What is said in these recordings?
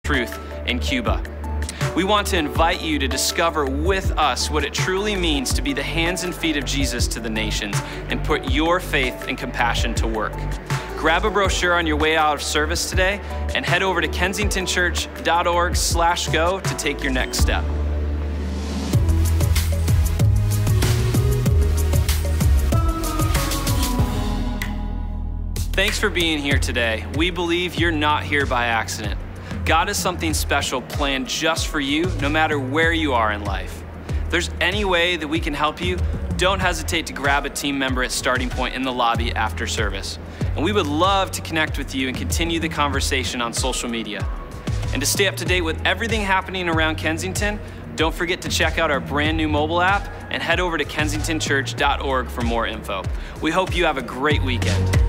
truth in Cuba. We want to invite you to discover with us what it truly means to be the hands and feet of Jesus to the nations and put your faith and compassion to work. Grab a brochure on your way out of service today and head over to kensingtonchurch.org/go to take your next step. Thanks for being here today. We believe you're not here by accident. God has something special planned just for you, no matter where you are in life. If there's any way that we can help you, don't hesitate to grab a team member at Starting Point in the lobby after service. And we would love to connect with you and continue the conversation on social media. And to stay up to date with everything happening around Kensington, don't forget to check out our brand new mobile app and head over to kensingtonchurch.org for more info. We hope you have a great weekend.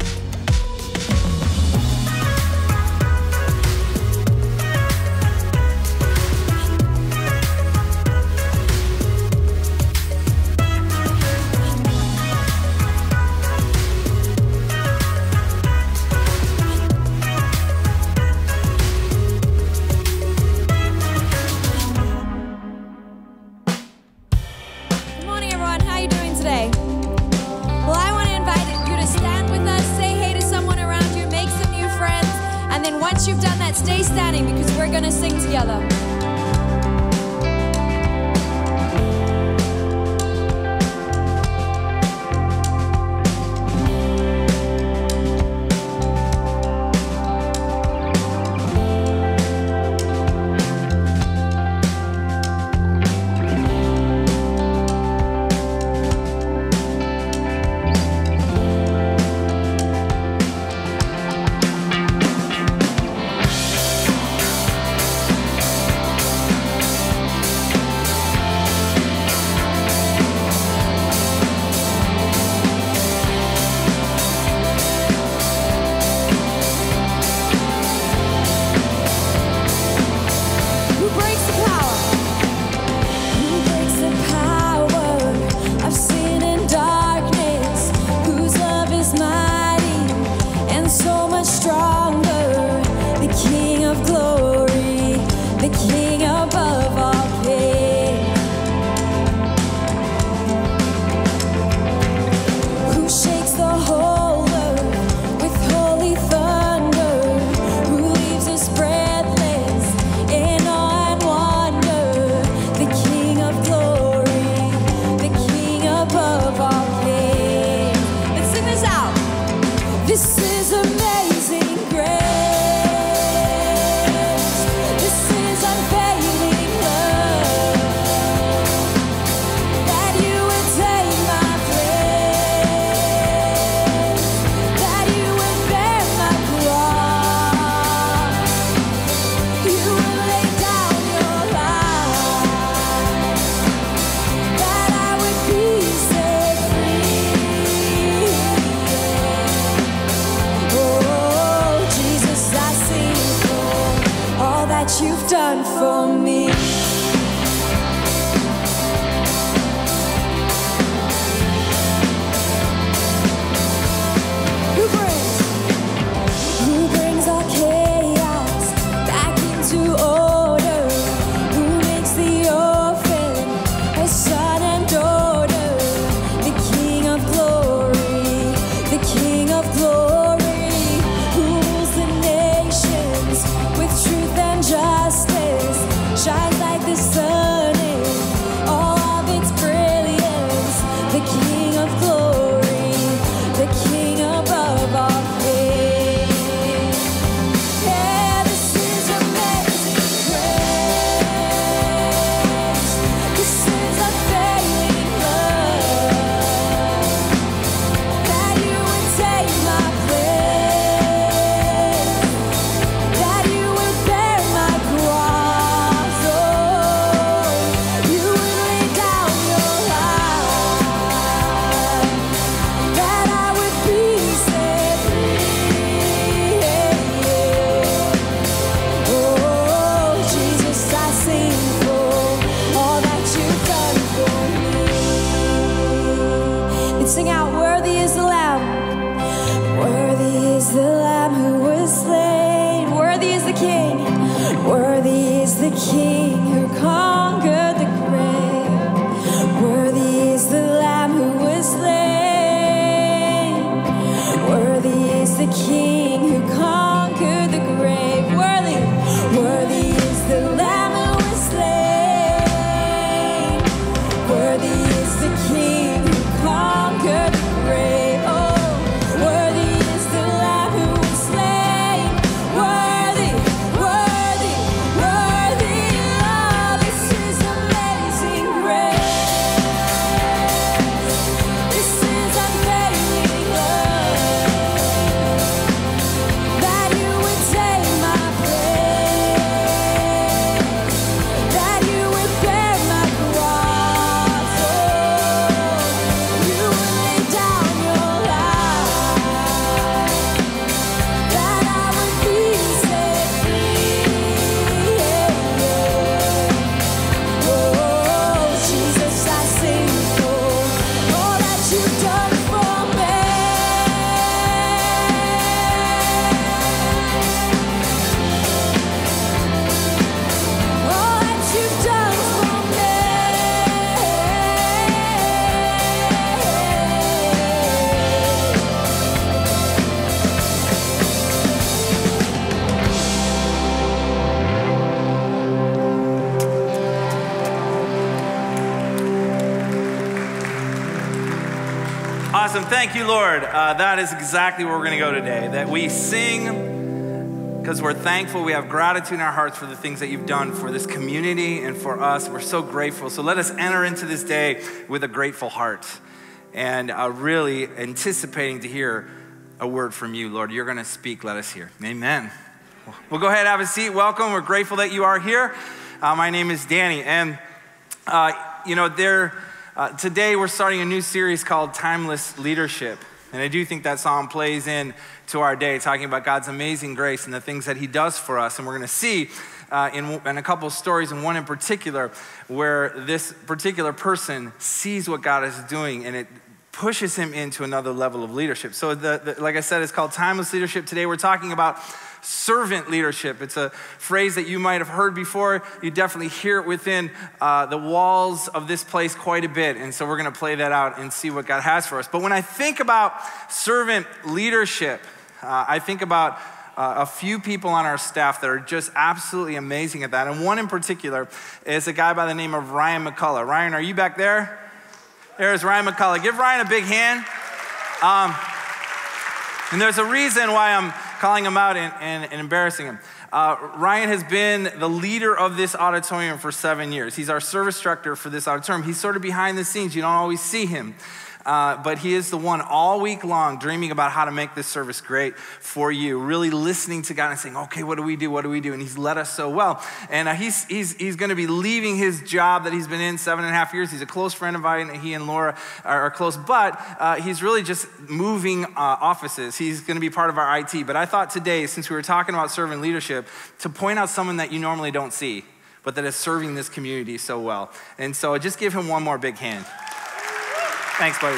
You've done that, stay standing because we're going to sing together. You've done for me. Who brings our chaos back into order? Who makes the orphan a son and daughter? The King of glory, the King of glory, who rules the nations with truth and justice, shines like the Worthy is the King who conquered the grave. Worthy is the Lamb who was slain. Worthy is the King who conquered the grave. Worthy is the Lamb who was slain. Worthy is the King who conquered the grave. Oh, worthy is the Lamb who was slain. Worthy, worthy, worthy, Lord, this is amazing grace. This is unfailing love, that you would take my place, that you would bear my cross, oh, you would lay down your life, that I would be set free. Oh, Jesus, I sing for all that you've done for me. All that you've done for me. Awesome. Thank you, Lord. That is exactly where we're going to go today. That we sing because we're thankful. We have gratitude in our hearts for the things that you've done for this community and for us. We're so grateful. So let us enter into this day with a grateful heart and really anticipating to hear a word from you, Lord. You're going to speak. Let us hear. Amen. Well, go ahead, have a seat. Welcome. We're grateful that you are here. My name is Danny, and today we're starting a new series called Timeless Leadership. And I do think that song plays in to our day, talking about God's amazing grace and the things that he does for us. And we're going to see in a couple of stories, and one in particular, where this particular person sees what God is doing and it pushes him into another level of leadership. So like I said, it's called Timeless Leadership. Today we're talking about servant leadership. It's a phrase that you might have heard before. You definitely hear it within the walls of this place quite a bit. And so we're going to play that out and see what God has for us. But when I think about servant leadership, I think about a few people on our staff that are just absolutely amazing at that. And one in particular is a guy by the name of Ryan McCullough. Ryan, are you back there? There's Ryan McCullough. Give Ryan a big hand. And there's a reason why I'm calling him out and embarrassing him. Ryan has been the leader of this auditorium for 7 years. He's our service director for this auditorium. He's sort of behind the scenes. You don't always see him. But he is the one all week long dreaming about how to make this service great for you, really listening to God and saying, okay, what do we do? What do we do? And he's led us so well. And he's going to be leaving his job that he's been in 7.5 years. He's a close friend of mine. He and Laura are close, but he's really just moving offices. He's going to be part of our IT. But I thought today, since we were talking about servant leadership, to point out someone that you normally don't see, but that is serving this community so well. And so just give him one more big hand. Thanks, buddy.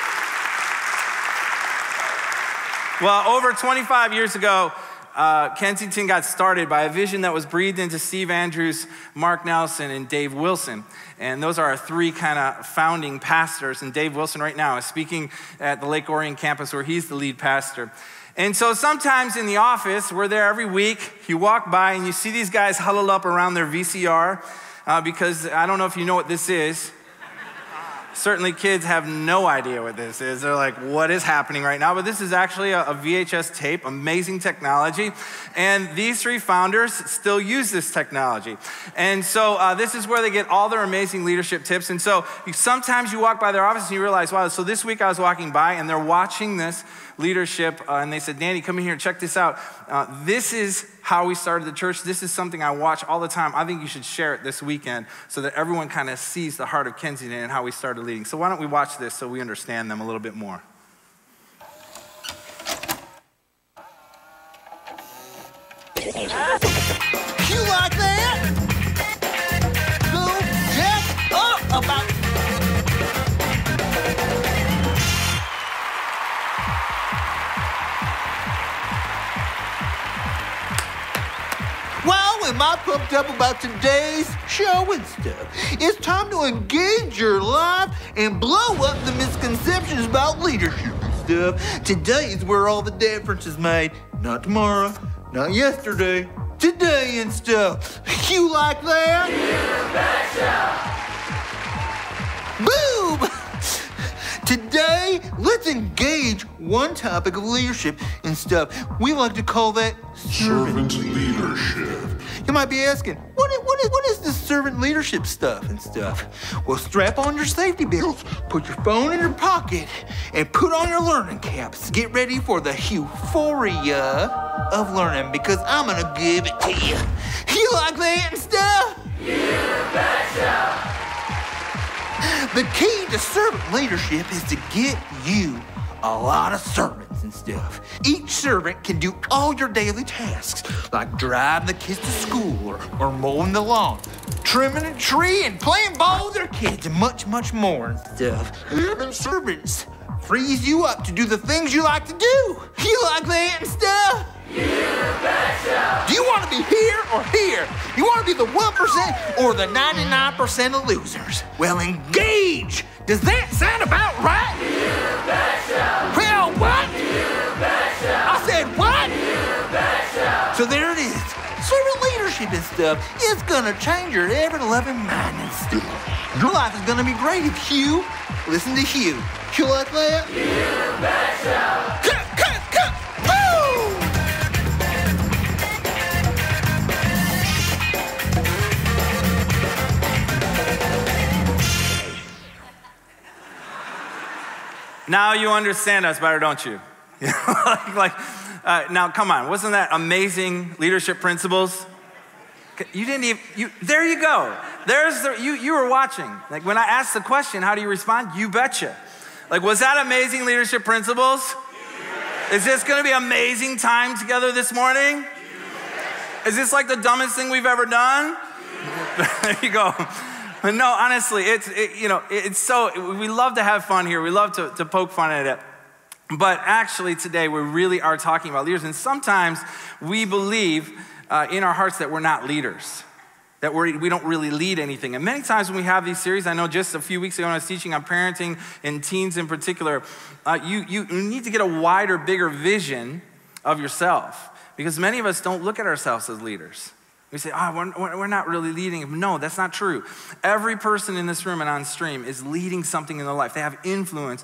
Well, over 25 years ago, Kensington got started by a vision that was breathed into Steve Andrews, Mark Nelson, and Dave Wilson. And those are our three kind of founding pastors. And Dave Wilson right now is speaking at the Lake Orion campus where he's the lead pastor. And so sometimes in the office, we're there every week, you walk by and you see these guys huddled up around their VCR because I don't know if you know what this is. Certainly kids have no idea what this is. They're like, what is happening right now? But this is actually a VHS tape, amazing technology. And these three founders still use this technology. And so this is where they get all their amazing leadership tips. And so sometimes you walk by their office and you realize, wow, so this week I was walking by and they're watching this leadership. And they said, Danny, come in here, check this out. This is how we started the church. This is something I watch all the time. I think you should share it this weekend so that everyone kind of sees the heart of Kensington and how we started leading. So why don't we watch this so we understand them a little bit more. You like that? So jack up about. Well, with my y'all pumped up about today's show and stuff? It's time to engage your life and blow up the misconceptions about leadership and stuff. Today is where all the difference is made. Not tomorrow, not yesterday, today and stuff. You like that? You betcha! Boom! Today, let's engage one topic of leadership and stuff. We like to call that servant leadership. You might be asking, what is this servant leadership stuff and stuff? Well, strap on your safety belts, put your phone in your pocket, and put on your learning caps. Get ready for the euphoria of learning, because I'm gonna give it to you. You like that and stuff? You betcha! The key to servant leadership is to get you a lot of servants and stuff. Each servant can do all your daily tasks, like driving the kids to school or mowing the lawn, trimming a tree and playing ball with their kids, and much, much more and stuff. Having servants frees you up to do the things you like to do. You like that and stuff? You betcha! Do you want to be here or here? You want to be the 1% or the 99% of losers? Well, engage! Does that sound about right? You betcha! Well, what? You betcha! I said what? You betcha! So there it is. Servant leadership and stuff is gonna change your ever-loving mind and stuff. Your life is gonna be great if you listen to Hugh. You like that? You betcha! Cut! Boom! Now you understand us better, don't you? Now, come on, wasn't that amazing leadership principles? You didn't even, there you go. You were watching. Like when I asked the question, how do you respond? You betcha. Like, was that amazing leadership principles? Is this gonna be amazing time together this morning? Is this like the dumbest thing we've ever done? There you go. But no, honestly, it's so, we love to have fun here. We love to poke fun at it. But actually today we really are talking about leaders. And sometimes we believe in our hearts that we're not leaders, that we don't really lead anything. And many times when we have these series, I know just a few weeks ago when I was teaching on parenting and teens in particular, you need to get a wider, bigger vision of yourself, because many of us don't look at ourselves as leaders. We say, we're not really leading. No, that's not true. Every person in this room and on stream is leading something in their life. They have influence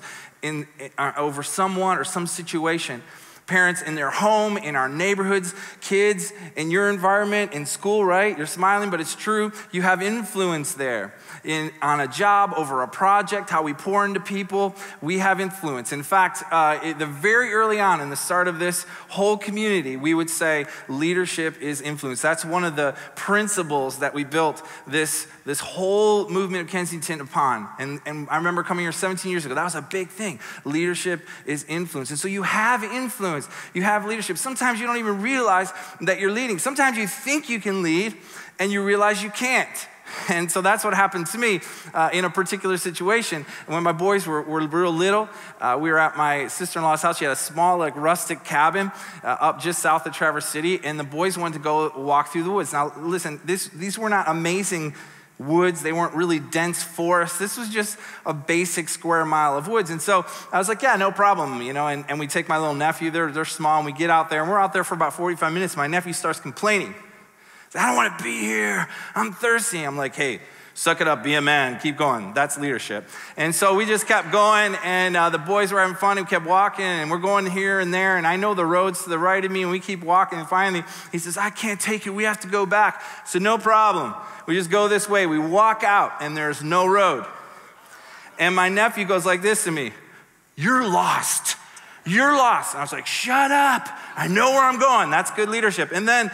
over someone or some situation. Parents in their home, in our neighborhoods, kids in your environment, in school, right? You're smiling, but it's true. You have influence there. On a job, over a project, how we pour into people, we have influence. In fact, very early on in the start of this whole community, we would say leadership is influence. That's one of the principles that we built this whole movement of Kensington upon. And I remember coming here 17 years ago. That was a big thing. Leadership is influence. And so you have influence. You have leadership. Sometimes you don't even realize that you're leading. Sometimes you think you can lead and you realize you can't. And so that's what happened to me in a particular situation. When my boys were real little, we were at my sister-in-law's house. She had a small, rustic cabin up just south of Traverse City, and the boys wanted to go walk through the woods. Now, listen, these were not amazing woods. They weren't really dense forests. This was just a basic square mile of woods. And so I was like, yeah, no problem, and we take my little nephew, they're small, and we get out there, and we're out there for about 45 minutes. My nephew starts complaining. I don't want to be here. I'm thirsty. I'm like, hey, suck it up, be a man, keep going. That's leadership. And so we just kept going, and the boys were having fun. We kept walking, and we're going here and there, and I know the roads to the right of me, and we keep walking, and finally he says, I can't take it. We have to go back. So no problem. We just go this way. We walk out, and there's no road. And my nephew goes like this to me, you're lost. You're lost. And I was like, shut up. I know where I'm going. That's good leadership. And then,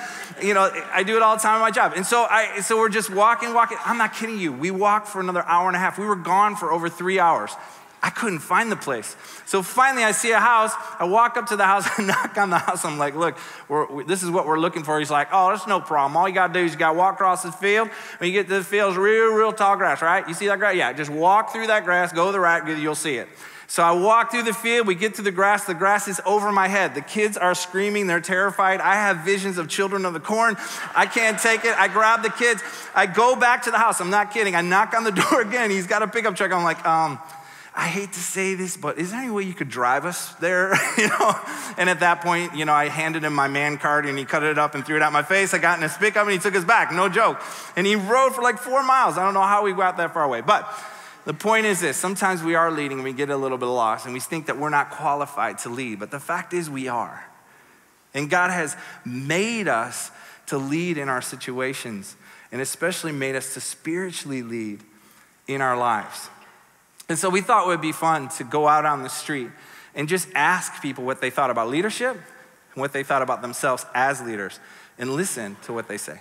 I do it all the time in my job. And so we're just walking. I'm not kidding you. We walked for another hour and a half. We were gone for over 3 hours. I couldn't find the place. So finally I see a house. I walk up to the house and knock on the house. I'm like, look, this is what we're looking for. He's like, oh, there's no problem. All you got to do is you got to walk across this field. When you get to the field, it's real tall grass, right? You see that grass? Yeah, just walk through that grass, go to the right, you'll see it. So I walk through the field, we get to the grass is over my head. The kids are screaming, they're terrified. I have visions of children of the corn. I can't take it. I grab the kids. I go back to the house. I'm not kidding. I knock on the door again. He's got a pickup truck. I'm like, I hate to say this, but is there any way you could drive us there? And at that point, I handed him my man card and he cut it up and threw it at my face. I got in his pickup and he took us back, no joke. And he rode for like 4 miles. I don't know how we got that far away. But the point is this, sometimes we are leading and we get a little bit lost and we think that we're not qualified to lead. But the fact is we are. And God has made us to lead in our situations and especially made us to spiritually lead in our lives. And so we thought it would be fun to go out on the street and just ask people what they thought about leadership and what they thought about themselves as leaders and listen to what they say.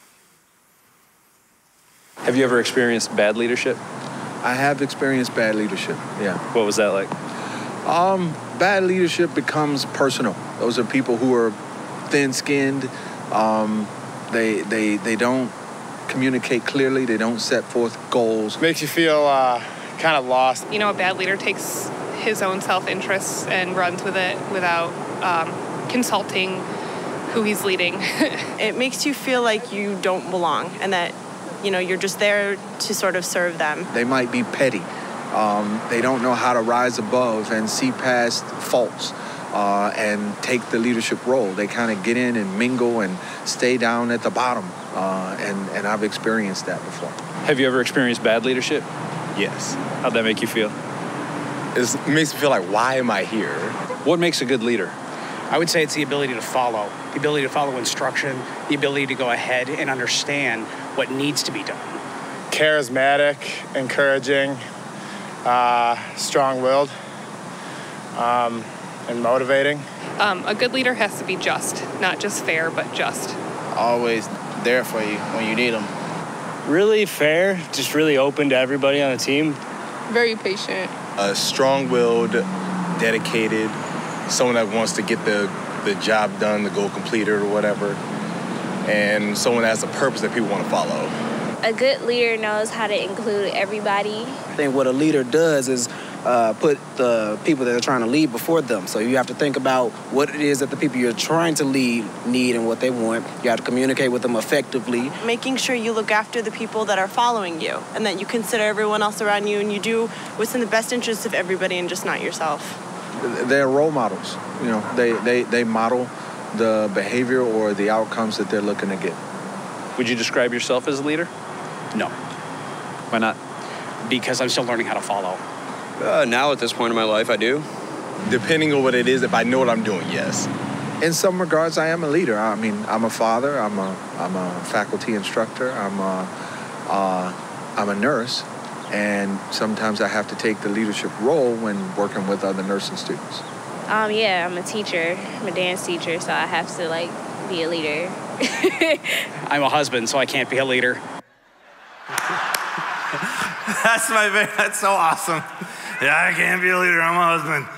Have you ever experienced bad leadership? I have experienced bad leadership, yeah. What was that like? Bad leadership becomes personal. Those are people who are thin-skinned. They don't communicate clearly. They don't set forth goals. Makes you feel kind of lost. A bad leader takes his own self-interest and runs with it without consulting who he's leading. It makes you feel like you don't belong and that you're just there to sort of serve them. They might be petty. They don't know how to rise above and see past faults and take the leadership role. They kind of get in and mingle and stay down at the bottom. And I've experienced that before. Have you ever experienced bad leadership? Yes. How'd that make you feel? It makes me feel like, why am I here? What makes a good leader? I would say it's the ability to follow instruction, the ability to go ahead and understand what needs to be done. Charismatic, encouraging, strong-willed, and motivating. A good leader has to be just, not just fair, but just. Always there for you when you need them. Really fair, just really open to everybody on the team. Very patient. Strong-willed, dedicated, someone that wants to get the job done, the goal completed or whatever, and someone that has a purpose that people want to follow. A good leader knows how to include everybody. I think what a leader does is put the people that they're trying to lead before them. So you have to think about what it is that the people you're trying to lead need and what they want. You have to communicate with them effectively. Making sure you look after the people that are following you and that you consider everyone else around you and you do what's in the best interest of everybody and just not yourself. They're role models. They model the behavior or the outcomes that they're looking to get. Would you describe yourself as a leader? No. Why not? Because I'm still learning how to follow. Now at this point in my life, I do. Depending on what it is, if I know what I'm doing, yes. In some regards, I am a leader. I mean, I'm a father. I'm a faculty instructor. I'm a nurse, and sometimes I have to take the leadership role when working with other nursing students. Yeah, I'm a teacher. I'm a dance teacher, so I have to be a leader. I'm a husband, so I can't be a leader. That's my favorite. That's so awesome. Yeah, I can't be a leader. I'm a husband.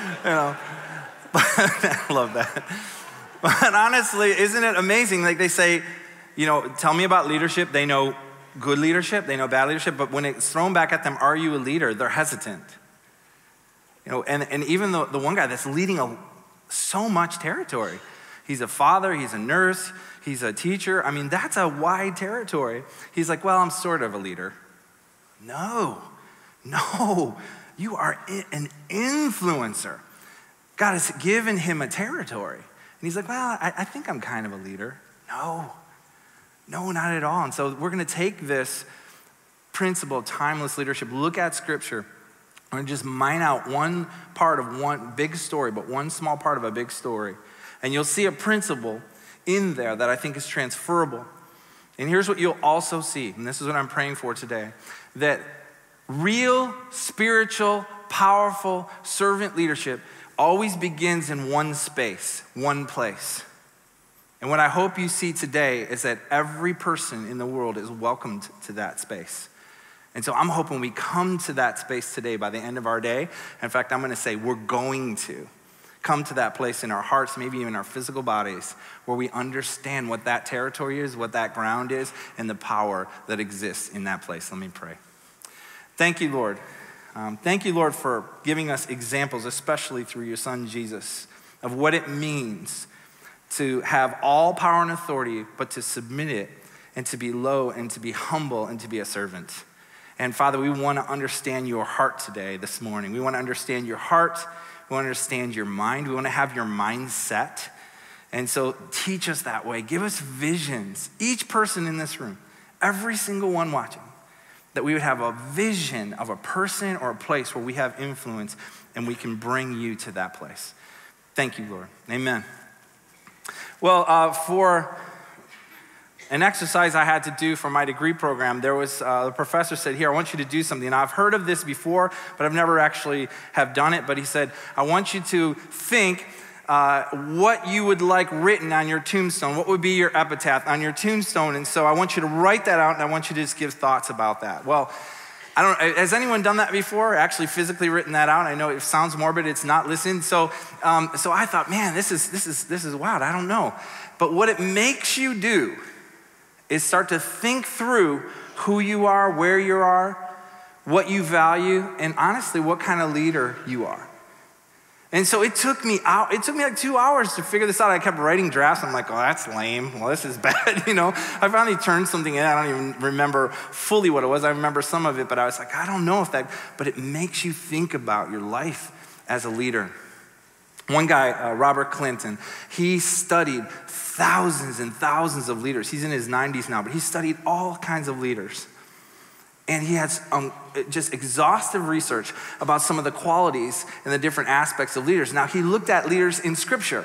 I love that. But honestly, isn't it amazing? Like they say, tell me about leadership. They know good leadership. They know bad leadership. But when it's thrown back at them, are you a leader? They're hesitant. And even the one guy that's leading so much territory. He's a father. He's a nurse. He's a teacher. I mean, that's a wide territory. He's like, well, I'm sort of a leader. No, you are an influencer. God has given him a territory. And he's like, well, I think I'm kind of a leader. No, not at all. And so we're going to take this principle of timeless leadership, look at Scripture, and just mine out one part of one big story, but one small part of a big story. And you'll see a principle in there that I think is transferable. And here's what you'll also see, and this is what I'm praying for today, that real, spiritual, powerful servant leadership always begins in one space, one place. And what I hope you see today is that every person in the world is welcomed to that space. And so I'm hoping we come to that space today by the end of our day. In fact, I'm going to say we're going to come to that place in our hearts, maybe even our physical bodies, where we understand what that territory is, what that ground is, and the power that exists in that place. Let me pray. Thank you, Lord, Thank you, Lord, for giving us examples, especially through your son, Jesus, of what it means to have all power and authority, but to submit it and to be low and to be humble and to be a servant. And Father, we want to understand your heart today, this morning. We want to understand your heart. We want to understand your mind. We want to have your mindset. And so teach us that way. Give us visions. Each person in this room, every single one watching, that we would have a vision of a person or a place where we have influence and we can bring you to that place. Thank you, Lord. Amen. Well, for an exercise I had to do for my degree program, there was, the professor said, here, I want you to do something. Now, I've heard of this before, but I've never actually have done it. But he said, I want you to think what you would like written on your tombstone. What would be your epitaph on your tombstone? And so I want you to write that out, and I want you to just give thoughts about that. Well, has anyone done that before? Actually physically written that out? I know it sounds morbid, it's not listened. So I thought, man, this is wild, I don't know. But what it makes you do is start to think through who you are, where you are, what you value, and honestly, what kind of leader you are. And so it took me like 2 hours to figure this out. I kept writing drafts. I'm like, oh, that's lame. Well, this is bad, you know. I finally turned something in. I don't even remember fully what it was. I remember some of it, but I was like, I don't know if that, but it makes you think about your life as a leader. One guy, Robert Clinton, he studied thousands and thousands of leaders. He's in his 90s now, but he studied all kinds of leaders. And he has just exhaustive research about some of the qualities and the different aspects of leaders. Now, he looked at leaders in Scripture.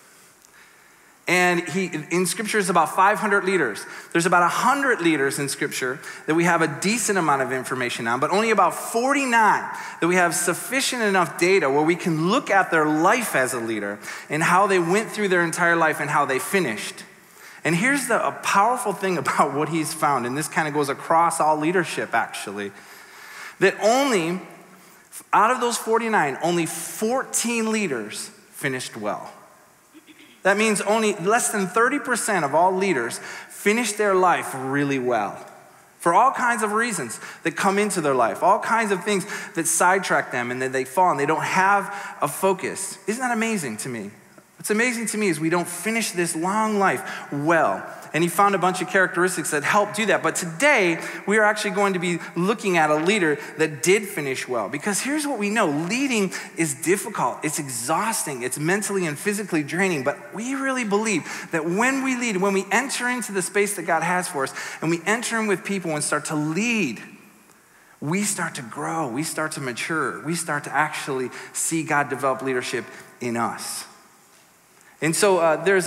And in Scripture is about 500 leaders. There's about 100 leaders in Scripture that we have a decent amount of information on, but only about 49 that we have sufficient enough data where we can look at their life as a leader and how they went through their entire life and how they finished. And here's a powerful thing about what he's found, and this kind of goes across all leadership actually, that only, out of those 49, only 14 leaders finished well. That means only less than 30% of all leaders finish their life really well. For all kinds of reasons that come into their life, all kinds of things that sidetrack them and that they fall and they don't have a focus. Isn't that amazing to me? What's amazing to me is we don't finish this long life well. And he found a bunch of characteristics that help do that. But today, we are actually going to be looking at a leader that did finish well. Because here's what we know. Leading is difficult. It's exhausting. It's mentally and physically draining. But we really believe that when we lead, when we enter into the space that God has for us, and we enter in with people and start to lead, we start to grow. We start to mature. We start to actually see God develop leadership in us. And so there's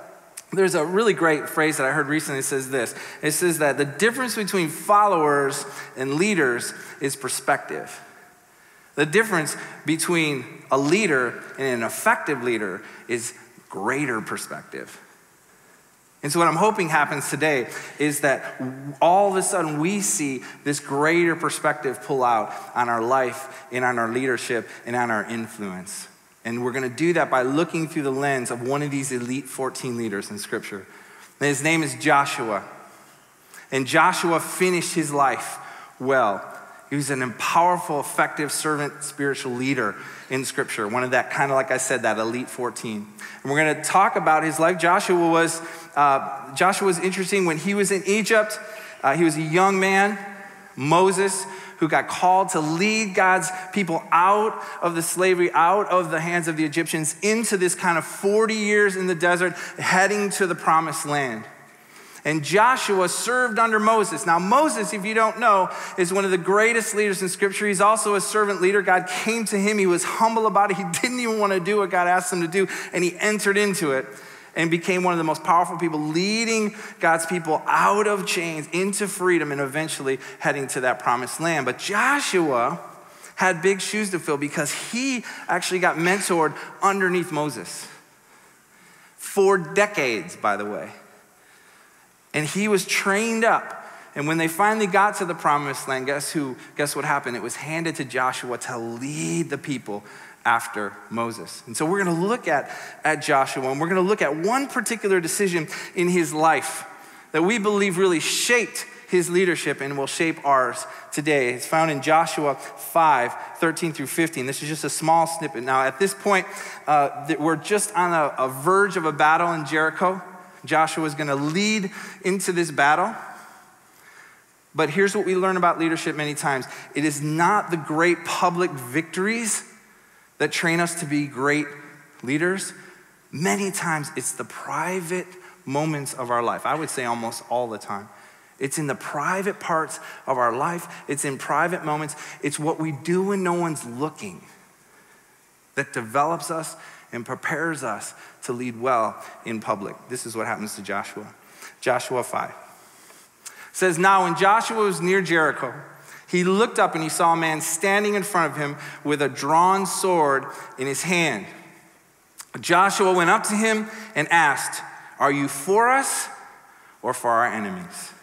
a really great phrase that I heard recently. It says this. It says that the difference between followers and leaders is perspective. The difference between a leader and an effective leader is greater perspective. And so what I'm hoping happens today is that all of a sudden we see this greater perspective pull out on our life and on our leadership and on our influence. And we're going to do that by looking through the lens of one of these elite 14 leaders in Scripture. And his name is Joshua. And Joshua finished his life well. He was an powerful, effective servant, spiritual leader in Scripture. One of that, kind of like I said, that elite 14. And we're going to talk about his life. Joshua was interesting when he was in Egypt. He was a young man. Moses, who got called to lead God's people out of the slavery, out of the hands of the Egyptians, into this kind of 40 years in the desert, heading to the promised land. And Joshua served under Moses. Now, Moses, if you don't know, is one of the greatest leaders in Scripture. He's also a servant leader. God came to him. He was humble about it. He didn't even want to do what God asked him to do, and he entered into it and became one of the most powerful people, leading God's people out of chains into freedom and eventually heading to that promised land. But Joshua had big shoes to fill because he actually got mentored underneath Moses for decades, by the way. And he was trained up. And when they finally got to the promised land, guess what happened? It was handed to Joshua to lead the people after Moses. And so we're going to look at Joshua, and we're going to look at one particular decision in his life that we believe really shaped his leadership and will shape ours today. It's found in Joshua 5:13 through 15. This is just a small snippet. Now, at this point, we're just on a verge of a battle in Jericho. Joshua is going to lead into this battle. But here's what we learn about leadership many times. It is not the great public victories that train us to be great leaders. Many times it's the private moments of our life. I would say almost all the time. It's in the private parts of our life. It's in private moments. It's what we do when no one's looking that develops us and prepares us to lead well in public. This is what happens to Joshua. Joshua 5. It says, now when Joshua was near Jericho, he looked up and he saw a man standing in front of him with a drawn sword in his hand. Joshua went up to him and asked, are you for us or for our enemies?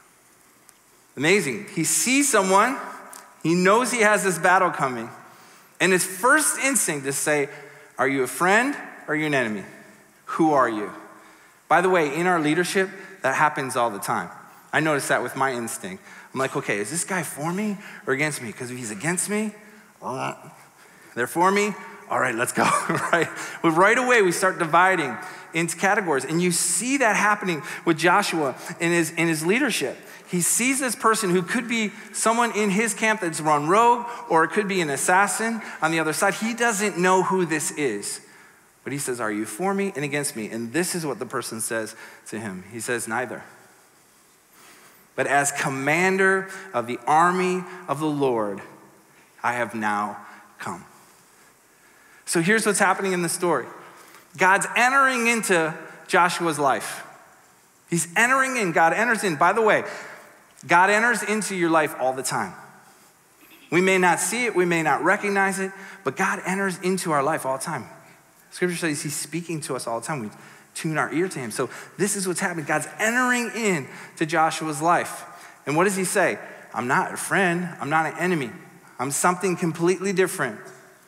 Amazing. He sees someone, he knows he has this battle coming, and his first instinct is to say, are you a friend or are you an enemy? Who are you? By the way, in our leadership, that happens all the time. I notice that with my instinct. I'm like, okay, is this guy for me or against me? Because if he's against me, they're for me, all right, let's go, right? But right away, we start dividing into categories. And you see that happening with Joshua in his leadership. He sees this person who could be someone in his camp that's run rogue, or it could be an assassin on the other side. He doesn't know who this is. But he says, are you for me and against me? And this is what the person says to him. He says, neither. But as commander of the army of the Lord, I have now come. So here's what's happening in the story. God's entering into Joshua's life. He's entering in. God enters in. By the way, God enters into your life all the time. We may not see it, we may not recognize it, but God enters into our life all the time. Scripture says he's speaking to us all the time. We tune our ear to him. So this is what's happening. God's entering in to Joshua's life. And what does he say? I'm not a friend. I'm not an enemy. I'm something completely different.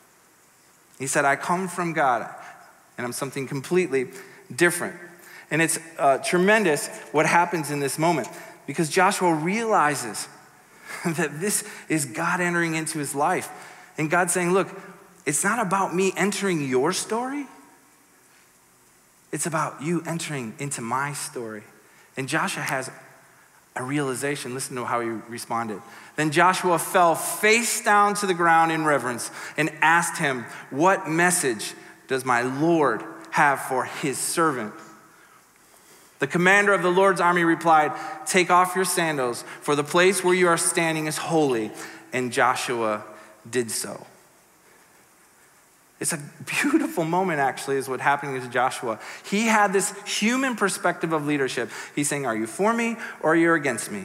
He said, I come from God, and I'm something completely different. And it's tremendous what happens in this moment, because Joshua realizes that this is God entering into his life. And God's saying, look, it's not about me entering your story. It's about you entering into my story. And Joshua has a realization. Listen to how he responded. Then Joshua fell face down to the ground in reverence and asked him, what message does my Lord have for his servant? The commander of the Lord's army replied, take off your sandals, for the place where you are standing is holy. And Joshua did so. It's a beautiful moment, actually, is what's happening to Joshua. He had this human perspective of leadership. He's saying, are you for me or are you against me?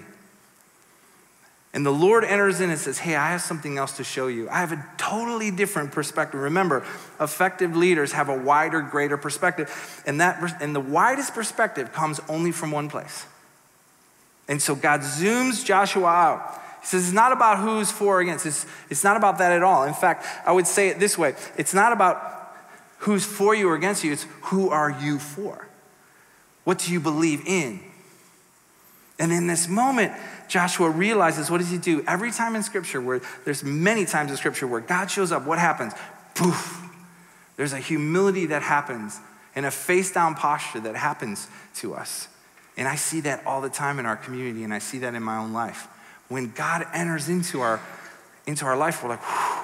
And the Lord enters in and says, hey, I have something else to show you. I have a totally different perspective. Remember, effective leaders have a wider, greater perspective. And the widest perspective comes only from one place. And so God zooms Joshua out. He says, it's not about who's for or against. It's not about that at all. In fact, I would say it this way. It's not about who's for you or against you. It's who are you for? What do you believe in? And in this moment, Joshua realizes, what does he do? Every time in Scripture, where there's many times in Scripture where God shows up, what happens? Poof. There's a humility that happens and a face-down posture that happens to us. And I see that all the time in our community, and I see that in my own life. When God enters into our life, we're like,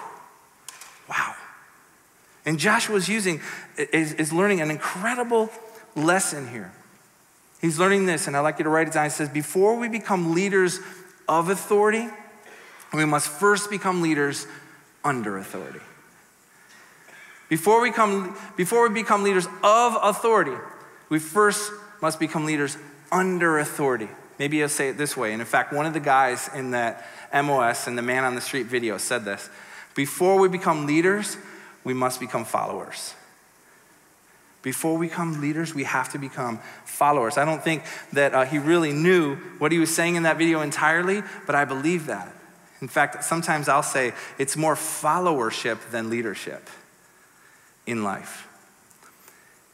wow. And Joshua is learning an incredible lesson here. He's learning this, and I'd like you to write it down. It says, before we become leaders of authority, we must first become leaders under authority. Before we become leaders of authority, we first must become leaders under authority. Maybe I'll say it this way. And in fact, one of the guys in that MOS and the Man on the Street video said this. Before we become leaders, we must become followers. Before we become leaders, we have to become followers. I don't think that he really knew what he was saying in that video entirely, but I believe that. In fact, sometimes I'll say it's more followership than leadership in life.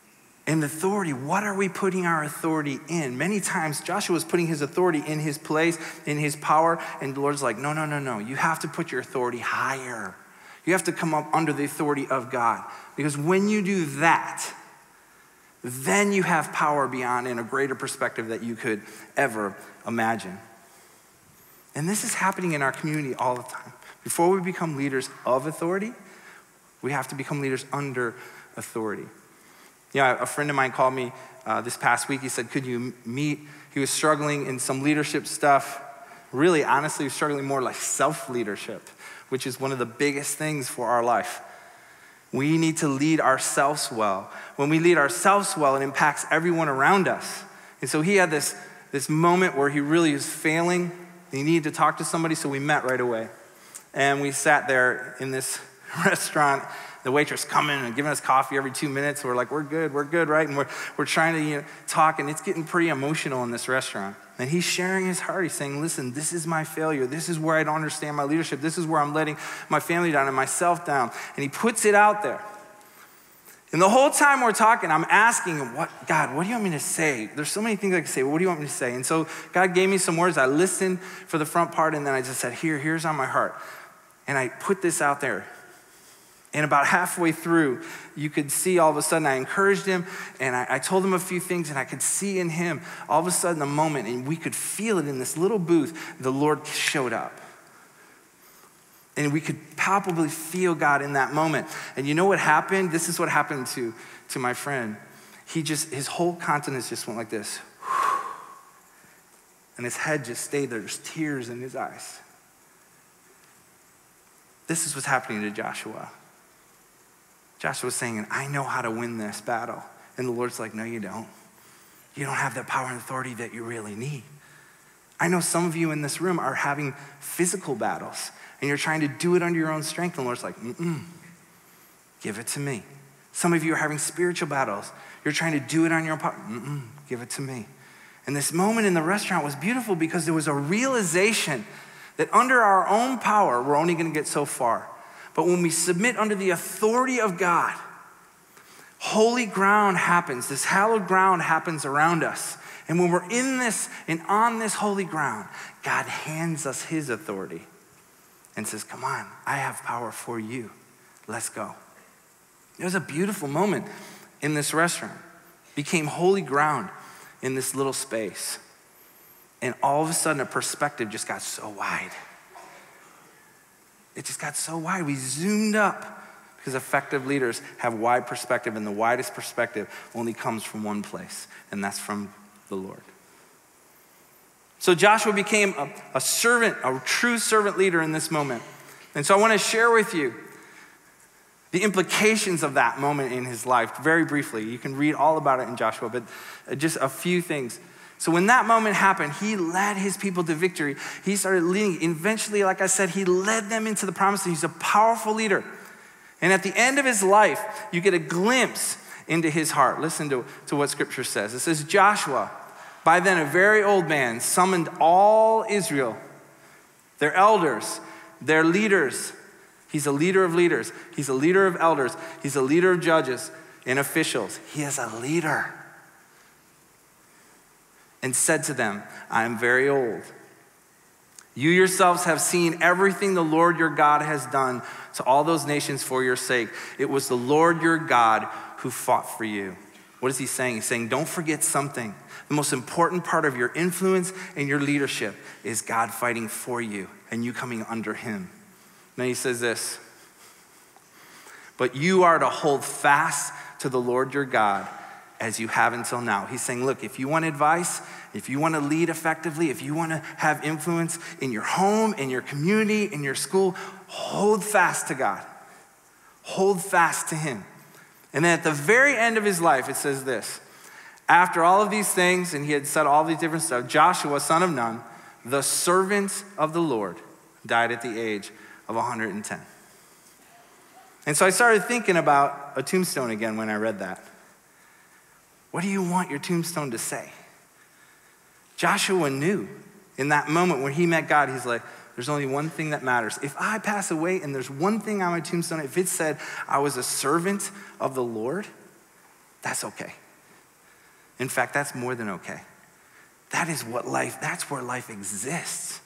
And authority, what are we putting our authority in? Many times Joshua was putting his authority in his place, in his power, and the Lord's like, no. You have to put your authority higher. You have to come up under the authority of God. Because when you do that, then you have power beyond and a greater perspective that you could ever imagine. And this is happening in our community all the time. Before we become leaders of authority, we have to become leaders under authority. A friend of mine called me this past week. He said, could you meet? He was struggling in some leadership stuff. Really, honestly, he was struggling more like self-leadership, which is one of the biggest things for our life. We need to lead ourselves well. When we lead ourselves well, it impacts everyone around us. And so he had this moment where he really was failing. He needed to talk to somebody, so we met right away. And we sat there in this restaurant. The waitress coming and giving us coffee every 2 minutes. We're like, we're good, right? And we're trying to talk, and it's getting pretty emotional in this restaurant. And he's sharing his heart. He's saying, listen, this is my failure. This is where I don't understand my leadership. This is where I'm letting my family down and myself down. And he puts it out there. And the whole time we're talking, I'm asking him, God, what do you want me to say? There's so many things I can say. What do you want me to say? And so God gave me some words. I listened for the front part, and then I just said, here's on my heart. And I put this out there. And about halfway through, you could see all of a sudden I encouraged him, and I told him a few things, and I could see in him all of a sudden a moment, and we could feel it in this little booth. The Lord showed up. And we could palpably feel God in that moment. And you know what happened? This is what happened to my friend. His whole countenance just went like this. And his head just stayed there. There's tears in his eyes. This is what's happening to Joshua. Joshua's saying, I know how to win this battle. And the Lord's like, no, you don't. You don't have the power and authority that you really need. I know some of you in this room are having physical battles, and you're trying to do it under your own strength. And the Lord's like, give it to me. Some of you are having spiritual battles. You're trying to do it on your own power. Give it to me. And this moment in the restaurant was beautiful because there was a realization that under our own power, we're only going to get so far. But when we submit under the authority of God, holy ground happens. This hallowed ground happens around us. And when we're in this and on this holy ground, God hands us his authority and says, come on, I have power for you. Let's go. It was a beautiful moment in this restaurant. It became holy ground in this little space. And all of a sudden, a perspective just got so wide. It just got so wide. We zoomed up because effective leaders have wide perspective, and the widest perspective only comes from one place, and that's from the Lord. So Joshua became a servant, a true servant leader in this moment. And so I want to share with you the implications of that moment in his life very briefly. You can read all about it in Joshua, but just a few things. So when that moment happened, he led his people to victory. He started leading. Eventually, like I said, he led them into the promised land. He's a powerful leader. And at the end of his life, you get a glimpse into his heart. Listen to what Scripture says. It says, Joshua, by then a very old man, summoned all Israel, their elders, their leaders. He's a leader of leaders. He's a leader of elders. He's a leader of judges and officials. He is a leader. And said to them, I am very old. You yourselves have seen everything the Lord your God has done to all those nations for your sake. It was the Lord your God who fought for you. What is he saying? He's saying, don't forget something. The most important part of your influence and your leadership is God fighting for you and you coming under him. Then he says this, but you are to hold fast to the Lord your God as you have until now. He's saying, look, if you want advice, if you want to lead effectively, if you want to have influence in your home, in your community, in your school, hold fast to God. Hold fast to him. And then at the very end of his life, it says this, after all of these things, and he had said all these different stuff, Joshua, son of Nun, the servant of the Lord, died at the age of 110. And so I started thinking about a tombstone again when I read that. What do you want your tombstone to say? Joshua knew in that moment when he met God, he's like, there's only one thing that matters. If I pass away and there's one thing on my tombstone, if it said I was a servant of the Lord, that's okay. In fact, that's more than okay. That's where life exists.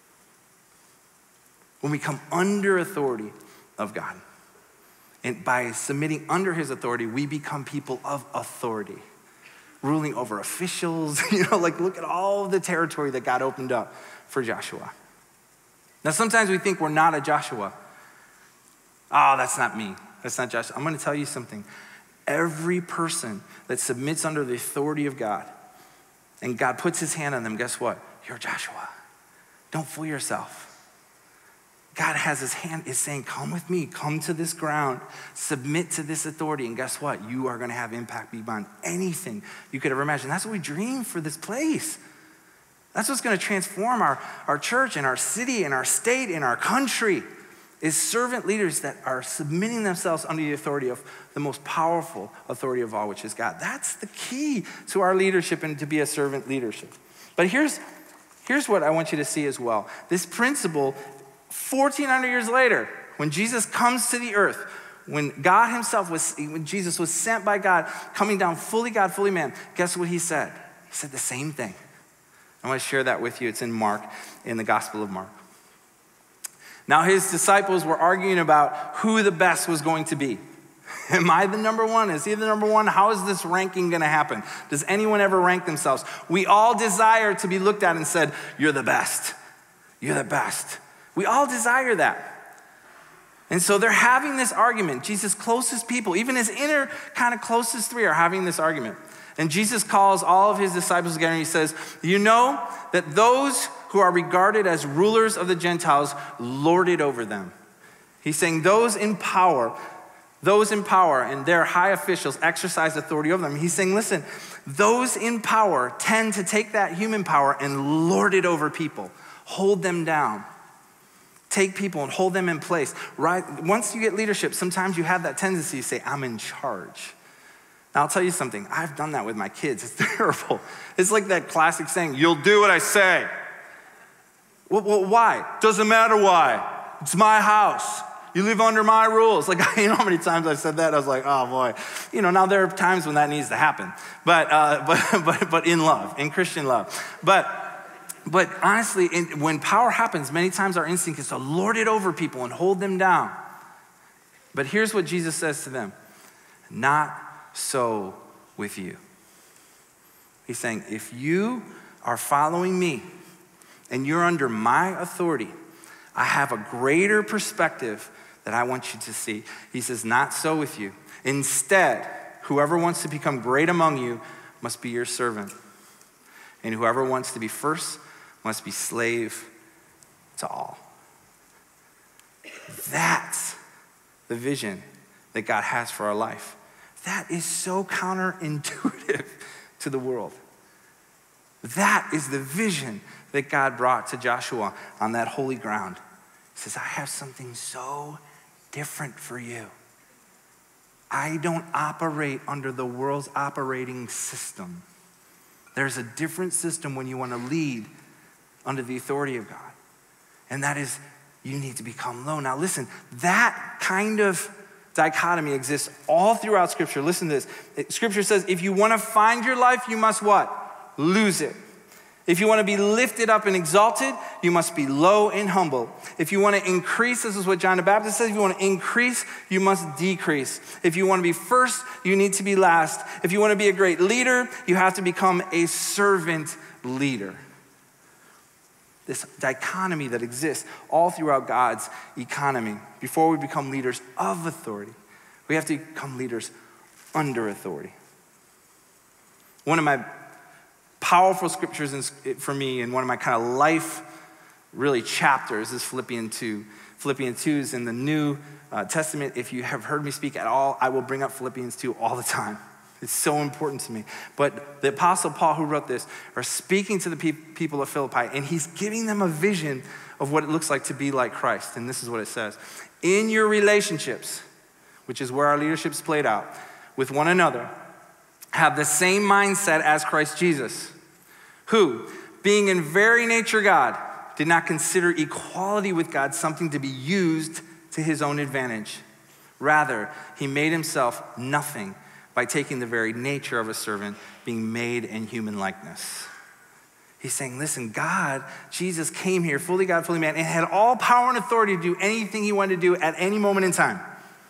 When we come under authority of God. And by submitting under his authority, we become people of authority. Ruling over officials, look at all the territory that God opened up for Joshua. Now, sometimes we think we're not a Joshua. Oh, that's not me. That's not Joshua. I'm going to tell you something. Every person that submits under the authority of God and God puts his hand on them, guess what? You're Joshua. Don't fool yourself. God has his hand, is saying, come with me, come to this ground, submit to this authority, and guess what? You are gonna have impact beyond anything you could ever imagine. That's what we dream for this place. That's what's gonna transform our church and our city and our state and our country, is servant leaders that are submitting themselves under the authority of the most powerful authority of all, which is God. That's the key to our leadership and to be a servant leadership. But here's what I want you to see as well. This principle, 1,400 years later, when Jesus comes to the earth, when Jesus was sent by God, coming down fully God, fully man, guess what he said? He said the same thing. I want to share that with you. It's in Mark, in the Gospel of Mark. Now his disciples were arguing about who the best was going to be. Am I the number one? Is he the number one? How is this ranking going to happen? Does anyone ever rank themselves? We all desire to be looked at and said, you're the best. You're the best. We all desire that. And so they're having this argument. Jesus' closest people, even his inner kind of closest three, are having this argument. And Jesus calls all of his disciples together and he says, you know that those who are regarded as rulers of the Gentiles lord it over them. He's saying those in power and their high officials exercise authority over them. He's saying, listen, those in power tend to take that human power and lord it over people, hold them down. Take people and hold them in place. Right? Once you get leadership, sometimes you have that tendency to say, I'm in charge. Now, I'll tell you something. I've done that with my kids. It's terrible. It's like that classic saying, you'll do what I say. Well, why? Doesn't matter why. It's my house. You live under my rules. Like, you know how many times I said that? I was like, oh boy. Now there are times when that needs to happen. But in love, in Christian love. But honestly, when power happens, many times our instinct is to lord it over people and hold them down. But here's what Jesus says to them. Not so with you. He's saying, if you are following me and you're under my authority, I have a greater perspective that I want you to see. He says, not so with you. Instead, whoever wants to become great among you must be your servant. And whoever wants to be first must be slave to all. That's the vision that God has for our life. That is so counterintuitive to the world. That is the vision that God brought to Joshua on that holy ground. He says, I have something so different for you. I don't operate under the world's operating system. There's a different system when you want to lead under the authority of God. And that is, you need to become low. Now listen, that kind of dichotomy exists all throughout Scripture. Listen to this. Scripture says, if you want to find your life, you must what? Lose it. If you want to be lifted up and exalted, you must be low and humble. If you want to increase, this is what John the Baptist says, if you want to increase, you must decrease. If you want to be first, you need to be last. If you want to be a great leader, you have to become a servant leader. This dichotomy that exists all throughout God's economy. Before we become leaders of authority, we have to become leaders under authority. One of my powerful scriptures for me, and one of my kind of life really chapters, is Philippians 2. Philippians 2 is in the New Testament. If you have heard me speak at all, I will bring up Philippians 2 all the time. It's so important to me. But the Apostle Paul, who wrote this, are speaking to the people of Philippi, and he's giving them a vision of what it looks like to be like Christ. And this is what it says. In your relationships, which is where our leadership's played out, with one another, have the same mindset as Christ Jesus, who, being in very nature God, did not consider equality with God something to be used to his own advantage. Rather, he made himself nothing by taking the very nature of a servant, being made in human likeness. He's saying, listen, God, Jesus came here, fully God, fully man, and had all power and authority to do anything he wanted to do at any moment in time.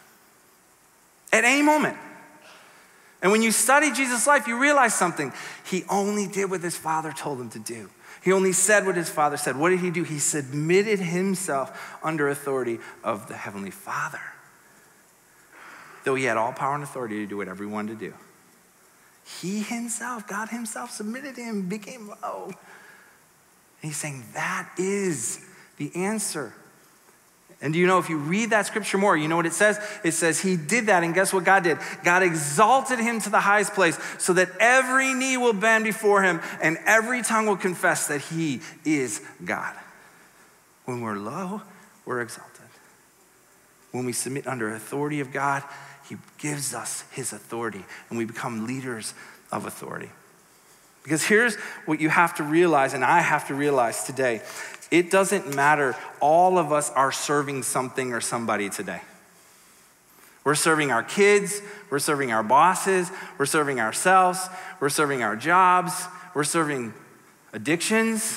At any moment. And when you study Jesus' life, you realize something. He only did what his Father told him to do. He only said what his Father said. What did he do? He submitted himself under authority of the Heavenly Father. Though he had all power and authority to do whatever he wanted to do. He himself, God himself, submitted to him, became low. And he's saying that is the answer. And do you know, if you read that scripture more, you know what it says? It says he did that, and guess what God did? God exalted him to the highest place so that every knee will bend before him and every tongue will confess that he is God. When we're low, we're exalted. When we submit under authority of God, he gives us his authority, and we become leaders of authority. Because here's what you have to realize, and I have to realize today. It doesn't matter. All of us are serving something or somebody today. We're serving our kids. We're serving our bosses. We're serving ourselves. We're serving our jobs. We're serving addictions.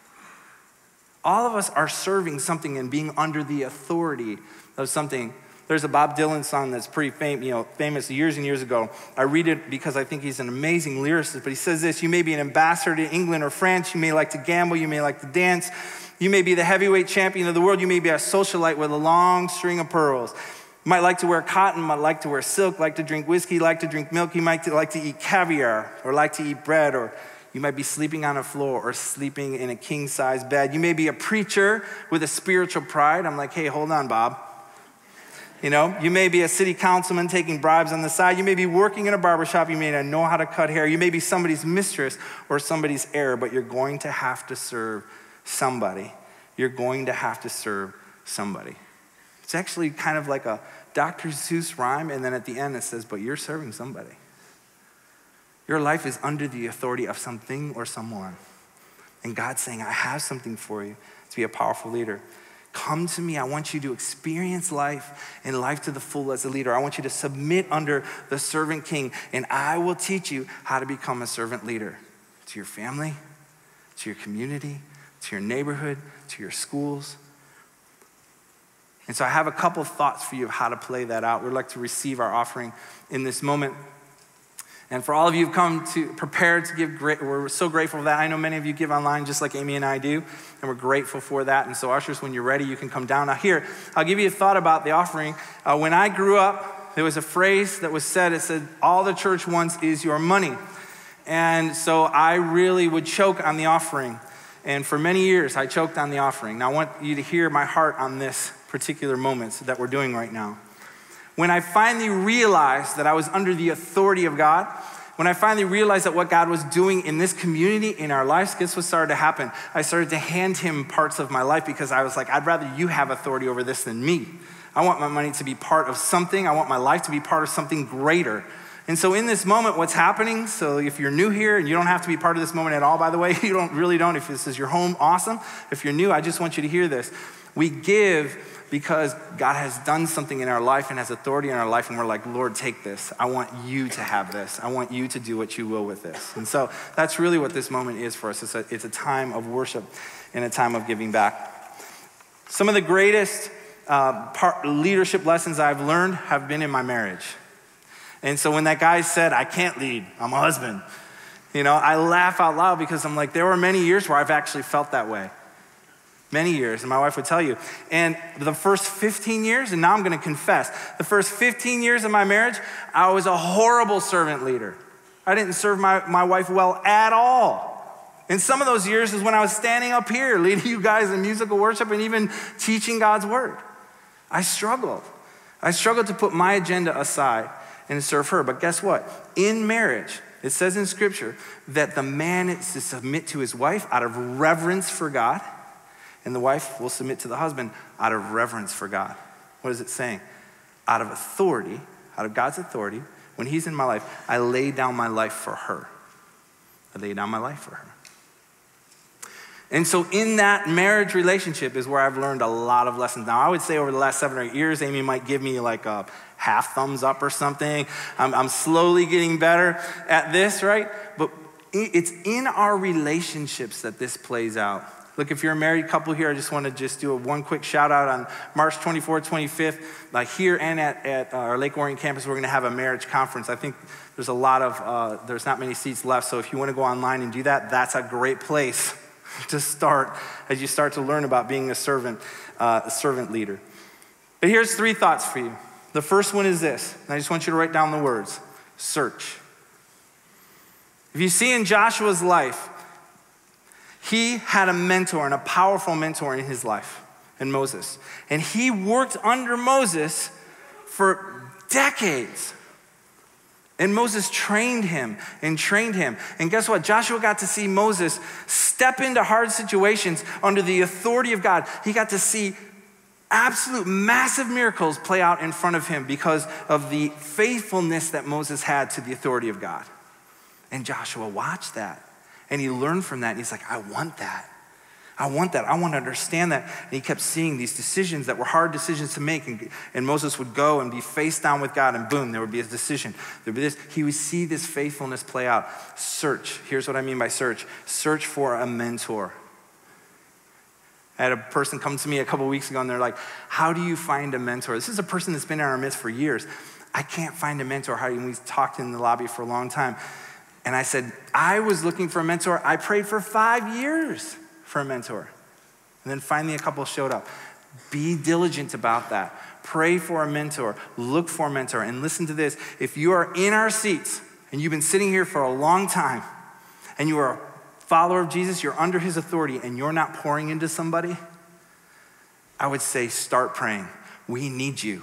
All of us are serving something and being under the authority of something. There's a Bob Dylan song that's pretty famous years and years ago. I read it because I think he's an amazing lyricist, but he says this: you may be an ambassador to England or France, you may like to gamble, you may like to dance, you may be the heavyweight champion of the world, you may be a socialite with a long string of pearls. You might like to wear cotton, might like to wear silk, like to drink whiskey, like to drink milk, you might like to eat caviar, or like to eat bread, or you might be sleeping on a floor or sleeping in a king-size bed. You may be a preacher with a spiritual pride. I'm like, hey, hold on, Bob. You know, you may be a city councilman taking bribes on the side. You may be working in a barbershop. You may not know how to cut hair. You may be somebody's mistress or somebody's heir, but you're going to have to serve somebody. You're going to have to serve somebody. It's actually kind of like a Dr. Seuss rhyme, and then at the end it says, but you're serving somebody. Your life is under the authority of something or someone. And God's saying, I have something for you to be a powerful leader. Come to me. I want you to experience life and life to the full as a leader. I want you to submit under the servant king, and I will teach you how to become a servant leader to your family, to your community, to your neighborhood, to your schools. And so I have a couple of thoughts for you of how to play that out. We'd like to receive our offering in this moment. And for all of you who've come to prepared to give, we're so grateful for that. I know many of you give online just like Amy and I do, and we're grateful for that. And so ushers, when you're ready, you can come down. Now here, I'll give you a thought about the offering. When I grew up, there was a phrase that was said. It said, all the church wants is your money. And so I really would choke on the offering. And for many years, I choked on the offering. Now I want you to hear my heart on this particular moment that we're doing right now. When I finally realized that I was under the authority of God, when I finally realized that what God was doing in this community, in our lives, guess what started to happen? I started to hand him parts of my life because I was like, I'd rather you have authority over this than me. I want my money to be part of something. I want my life to be part of something greater. And so in this moment, what's happening, so if you're new here, and you don't have to be part of this moment at all, by the way, you really don't. If this is your home, awesome. If you're new, I just want you to hear this. We give because God has done something in our life and has authority in our life, and we're like, Lord, take this. I want you to have this. I want you to do what you will with this. And so that's really what this moment is for us. It's a time of worship and a time of giving back. Some of the greatest leadership lessons I've learned have been in my marriage. And so when that guy said, I can't lead, I'm a husband, I laugh out loud because I'm like, there were many years where I've actually felt that way. Many years, and my wife would tell you. And the first 15 years, and now I'm gonna confess, the first 15 years of my marriage, I was a horrible servant leader. I didn't serve my wife well at all. And some of those years is when I was standing up here, leading you guys in musical worship and even teaching God's word. I struggled. I struggled to put my agenda aside and serve her. But guess what? In marriage, it says in scripture that the man is to submit to his wife out of reverence for God, and the wife will submit to the husband out of reverence for God. What is it saying? Out of authority, out of God's authority, when he's in my life, I lay down my life for her. I lay down my life for her. And so in that marriage relationship is where I've learned a lot of lessons. Now, I would say over the last 7 or 8 years, Amy might give me like a half thumbs up or something. I'm slowly getting better at this, right? But it's in our relationships that this plays out. Look, if you're a married couple here, I just want to do one quick shout out on March 24th, 25th. Here and at our Lake Orion campus, we're going to have a marriage conference. I think there's there's not many seats left, so if you want to go online and do that, that's a great place to start as you start to learn about being a servant leader. But here's 3 thoughts for you. The first one is this, and I just want you to write down the words: search. If you see in Joshua's life, he had a mentor, and a powerful mentor in his life, in Moses. And he worked under Moses for decades. And Moses trained him and trained him. And guess what? Joshua got to see Moses step into hard situations under the authority of God. He got to see absolute massive miracles play out in front of him because of the faithfulness that Moses had to the authority of God. And Joshua watched that. And he learned from that, and he's like, I want that. I want that. I want to understand that. And he kept seeing these decisions that were hard decisions to make. And Moses would go and be face down with God, and boom, there would be a decision. There would be this. He would see this faithfulness play out. Search. Here's what I mean by search. Search for a mentor. I had a person come to me a couple weeks ago, and they're like, how do you find a mentor? This is a person that's been in our midst for years. I can't find a mentor. And we talked in the lobby for a long time. And I said, I was looking for a mentor. I prayed for 5 years for a mentor. And then finally a couple showed up. Be diligent about that. Pray for a mentor. Look for a mentor. And listen to this. If you are in our seats and you've been sitting here for a long time and you are a follower of Jesus, you're under his authority, and you're not pouring into somebody, I would say start praying. We need you.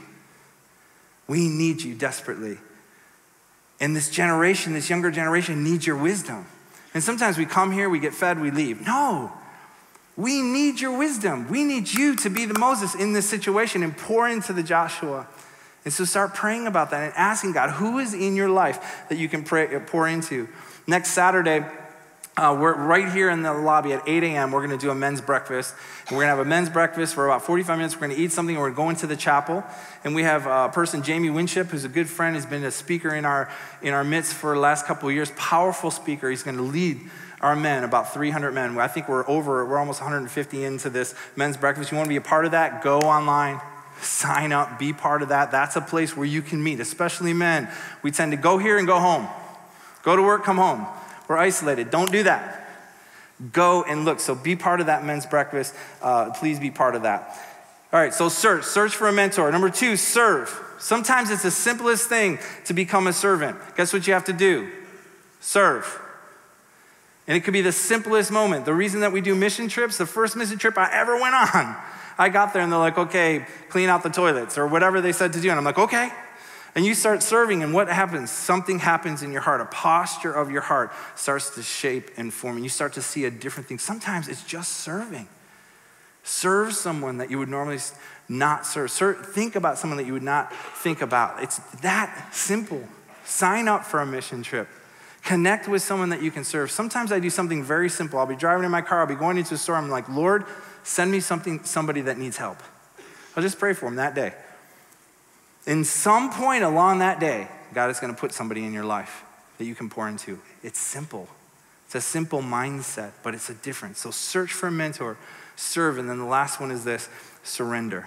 We need you desperately. And this generation, this younger generation, needs your wisdom. And sometimes we come here, we get fed, we leave. No, we need your wisdom. We need you to be the Moses in this situation and pour into the Joshua. And so start praying about that and asking God, who is in your life that you can pour into? Next Saturday, we're right here in the lobby at 8 a.m. We're going to do a men's breakfast. And we're going to have a men's breakfast for about 45 minutes. We're going to eat something, and we're going to the chapel. And we have a person, Jamie Winship, who's a good friend. He's been a speaker in our midst for the last couple of years. Powerful speaker. He's going to lead our men, about 300 men. I think we're almost 150 into this men's breakfast. You want to be a part of that? Go online. Sign up. Be part of that. That's a place where you can meet, especially men. We tend to go here and go home. Go to work, come home. We're isolated. Don't do that. Go and look. So be part of that men's breakfast. Please be part of that. All right, so search for a mentor. Number 2, serve. Sometimes it's the simplest thing to become a servant. Guess what you have to do? Serve. And it could be the simplest moment. The reason that we do mission trips, the first mission trip I ever went on, I got there and they're like, okay, clean out the toilets or whatever they said to do. And I'm like, okay. And you start serving, and what happens? Something happens in your heart. A posture of your heart starts to shape and form, and you start to see a different thing. Sometimes it's just serving. Serve someone that you would normally not serve. Think about someone that you would not think about. It's that simple. Sign up for a mission trip. Connect with someone that you can serve. Sometimes I do something very simple. I'll be driving in my car. I'll be going into a store. I'm like, Lord, send me somebody that needs help. I'll just pray for them that day. In some point along that day, God is going to put somebody in your life that you can pour into. It's simple. It's a simple mindset, but it's a difference. So search for a mentor, serve, and then the last one is this: surrender.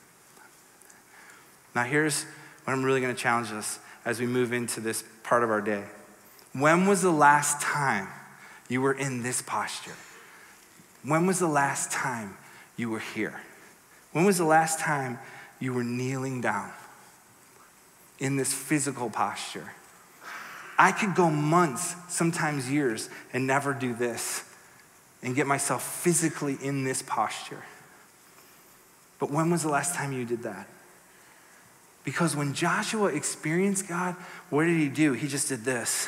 Now here's what I'm really going to challenge us as we move into this part of our day. When was the last time you were in this posture? When was the last time you were here? When was the last time you were kneeling down in this physical posture? I could go months, sometimes years, and never do this and get myself physically in this posture. But when was the last time you did that? Because when Joshua experienced God, what did he do? He just did this.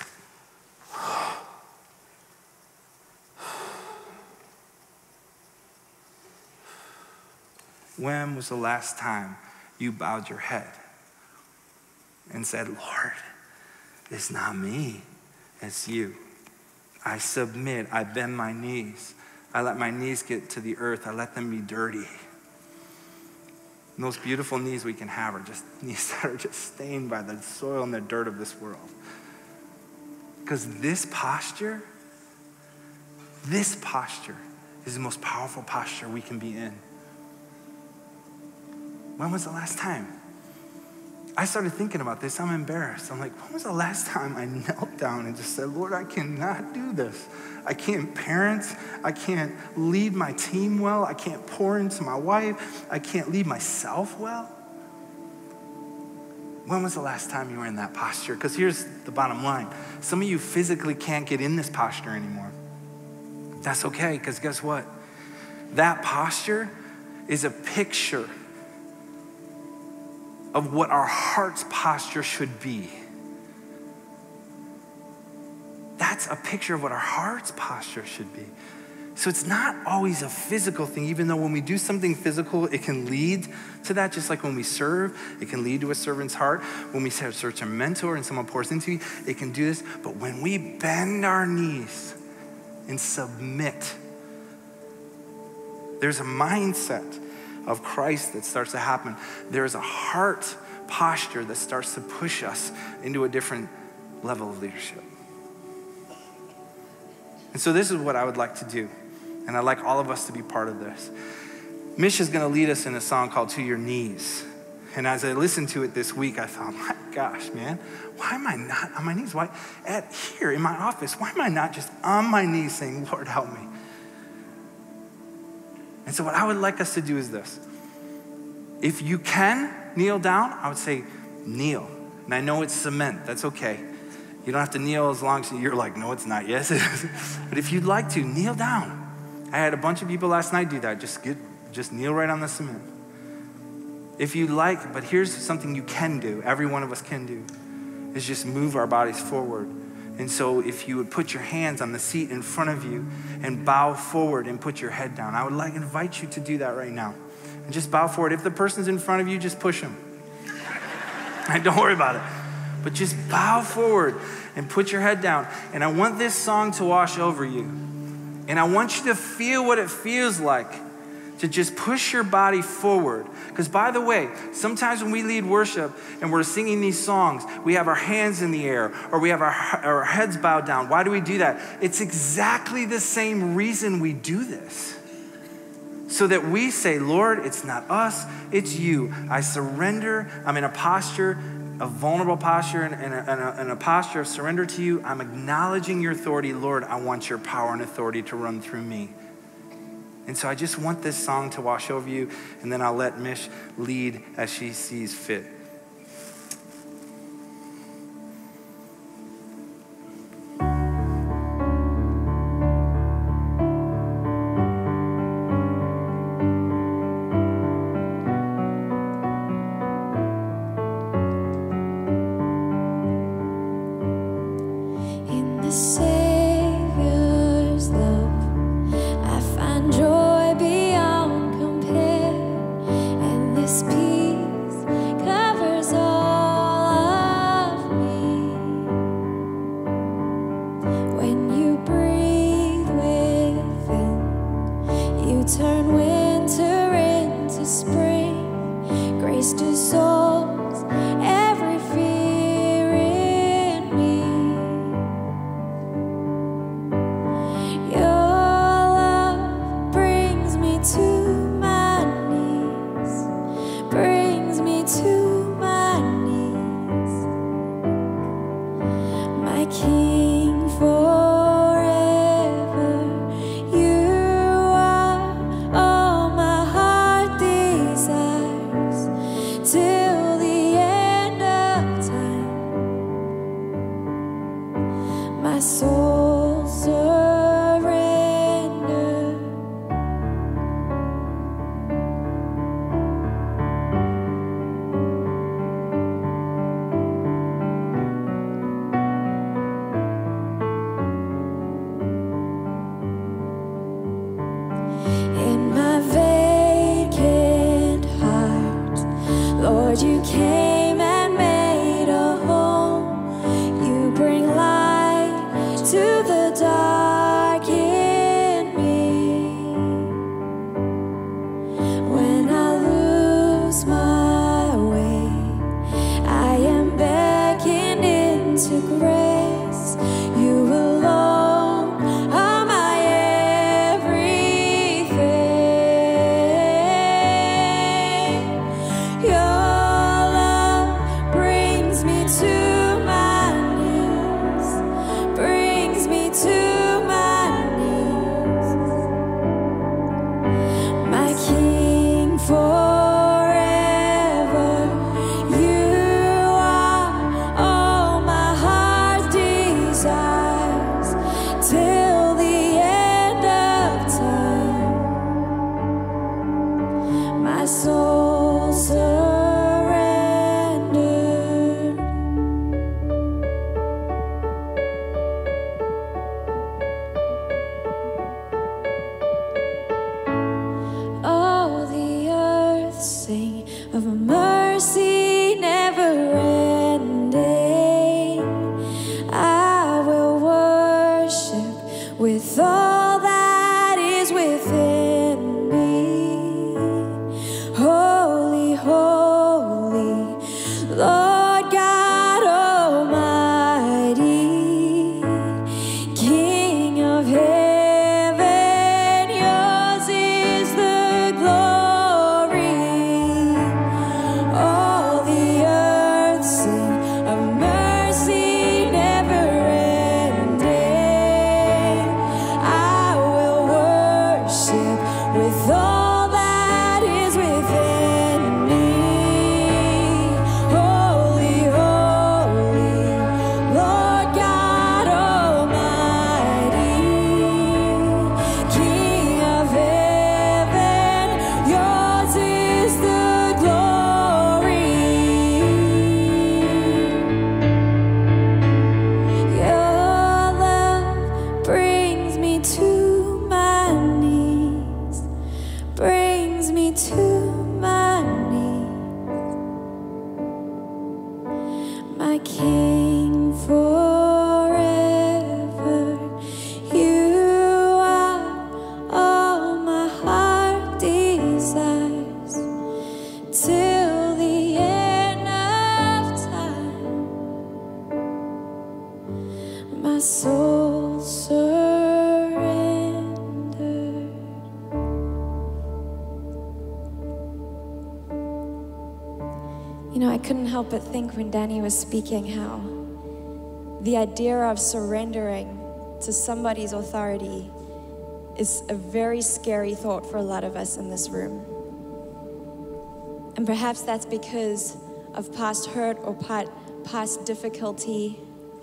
When was the last time you bowed your head and said, Lord, it's not me, it's you. I submit, I bend my knees. I let my knees get to the earth. I let them be dirty. The most beautiful knees we can have are just knees that are just stained by the soil and the dirt of this world. Because this posture is the most powerful posture we can be in. When was the last time? I started thinking about this. I'm embarrassed. I'm like, when was the last time I knelt down and just said, Lord, I cannot do this. I can't parent. I can't lead my team well. I can't pour into my wife. I can't lead myself well. When was the last time you were in that posture? Because here's the bottom line. Some of you physically can't get in this posture anymore. That's okay, because guess what? That posture is a picture of what our heart's posture should be. That's a picture of what our heart's posture should be. So it's not always a physical thing, even though when we do something physical, it can lead to that, just like when we serve, it can lead to a servant's heart. When we search a mentor and someone pours into you, it can do this. But when we bend our knees and submit, there's a mindset of Christ that starts to happen. There's a heart posture that starts to push us into a different level of leadership. And so this is what I would like to do. And I'd like all of us to be part of this. Mish is gonna lead us in a song called To Your Knees. And as I listened to it this week, I thought, my gosh, man, why am I not on my knees? Why, here in my office, why am I not just on my knees saying, Lord, help me? And so what I would like us to do is this. If you can kneel down, I would say kneel. And I know it's cement, that's okay. You don't have to kneel as long as you're like, no, it's not. Yes, it is. But if you'd like to, kneel down. I had a bunch of people last night do that. Just kneel right on the cement. If you'd like, but here's something you can do, every one of us can do, is just move our bodies forward. And so if you would put your hands on the seat in front of you and bow forward and put your head down, I would invite you to do that right now. And just bow forward. If the person's in front of you, just push them. Don't worry about it. But just bow forward and put your head down. And I want this song to wash over you. And I want you to feel what it feels like to just push your body forward. Because by the way, sometimes when we lead worship and we're singing these songs, we have our hands in the air or we have our heads bowed down. Why do we do that? It's exactly the same reason we do this. So that we say, Lord, it's not us, it's you. I surrender. I'm in a posture, a vulnerable posture and a posture of surrender to you. I'm acknowledging your authority. Lord, I want your power and authority to run through me. And so I just want this song to wash over you, and then I'll let Mish lead as she sees fit. Savior's love, I find joy beyond compare, and this peace covers all of me. When you breathe within, you turn winter into spring, grace dissolves every fear in me. King forever, you are all my heart desires, till the my soul surrendered. All the earth sing of a mercy never ending. I will worship with all that is within me. Holy, holy, Lord God Almighty, King of heaven, yours is the glory. All the earth sing of mercy never ending. I will worship with all that is within me. Holy, holy, Lord God Almighty, King of heaven, yours is the glory. Your love brings me to my knees, brings me to my knees. My King forever, you are all my heart desires, till the end of time. My soul surrendered. You know, I couldn't help but think when Danny was speaking how the idea of surrendering to somebody's authority is a very scary thought for a lot of us in this room. And perhaps that's because of past hurt or past difficulty.